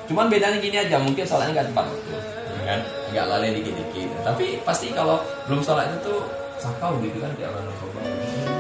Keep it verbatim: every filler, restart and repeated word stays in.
Cuman bedanya gini aja, mungkin sholatnya nggak tepat waktu, ya kan? Agak lalai dikit-dikit. Tapi pasti kalau belum sholat itu tuh sakau gitu kan, kayak orang narkoba.